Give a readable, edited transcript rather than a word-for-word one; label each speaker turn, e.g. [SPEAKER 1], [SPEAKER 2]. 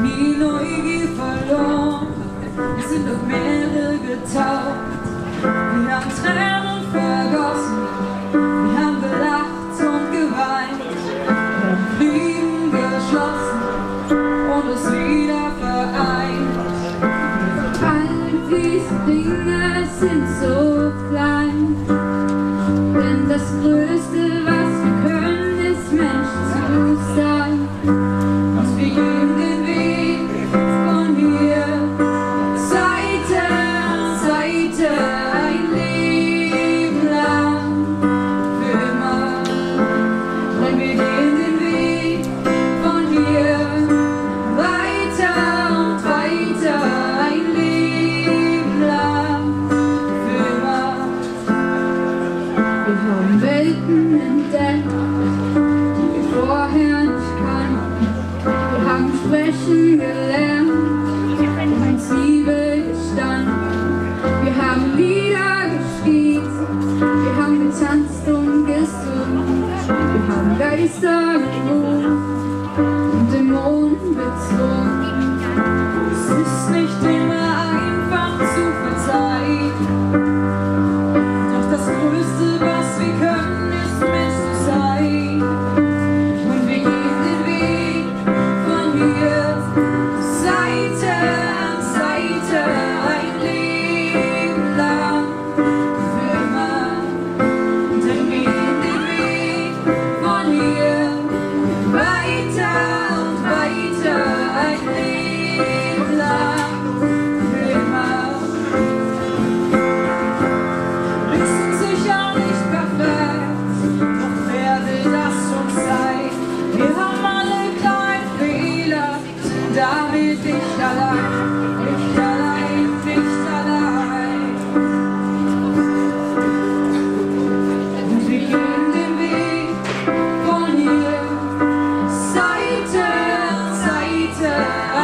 [SPEAKER 1] nie Neugier verloren, wir sind auf Meere getaucht, wir haben Tränen vergossen, wir haben gelacht und geweint, wir haben Frieden geschlossen und uns wieder vereint.
[SPEAKER 2] All diese Dinge sind so klein, denn das Größte, was wir können, ist Mensch zu sein.
[SPEAKER 1] Wir gehen den Weg von hier, Seite an Seite, ein Leben lang, für immer. Denn wir gehen den Weg von hier, weiter und weiter, ein Leben lang, für immer.
[SPEAKER 2] Wir haben Welten entdeckt, die wir vorher nicht kannten. Wir haben sprechen gelernt, uns Liebe gestanden. Wir haben Lieder geschrieben, wir haben getanzt und gesungen. Wir haben Geister gerufen und Dämonen bezwungen.
[SPEAKER 1] Es ist nicht immer einfach zu verzeihen, doch das Größte, was wir können, ist Mensch zu sein. Und wir gehen den Weg von hier, Seite an Seite, ein Leben lang, für immer. Denn wir gehen den Weg von hier, weiter und weiter, ein Leben lang, für immer. Wir sind sicher nicht perfekt, doch wer will das schon sein? Wir haben alle kleinen Fehler, sind damit nicht allein, nicht allein, nicht allein. Und wir gehen den Weg von hier, Seite an Seite.